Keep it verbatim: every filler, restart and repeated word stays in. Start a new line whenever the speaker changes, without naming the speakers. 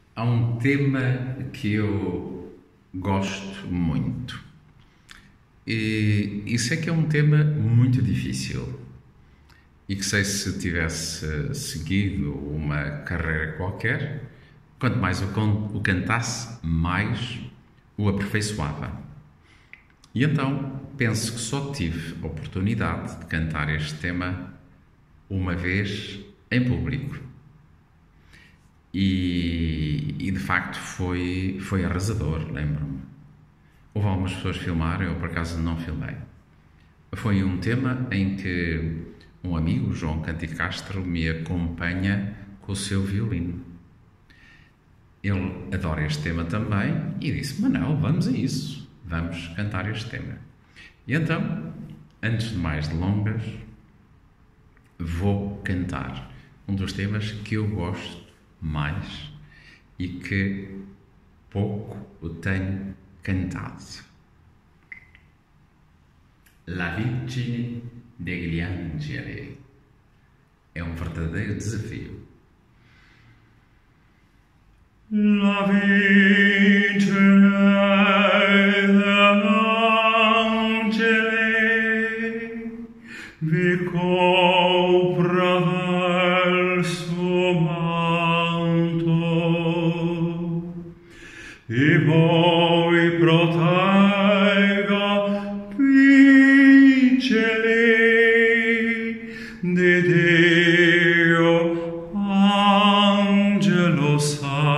Há um tema que eu gosto muito. E, e sei que é um tema muito difícil. E que sei se tivesse seguido uma carreira qualquer, quanto mais o, con- o cantasse, mais o aperfeiçoava. E então penso que só tive a oportunidade de cantar este tema uma vez em público. E, e de facto foi, foi arrasador, lembro-me. Houve algumas pessoas que filmaram, eu por acaso não filmei. Foi um tema em que um amigo, João Canti Castro, me acompanha com o seu violino. Ele adora este tema também e disse: Manel, vamos a isso, vamos cantar este tema. E então, antes de mais delongas, vou cantar um dos temas que eu gosto mais e que pouco o tenho cantado. La Vergine degli Angeli. É um verdadeiro desafio. La Vergine degli Angeli vi copra del suo manto e voi protegga di Dio, angelo santo.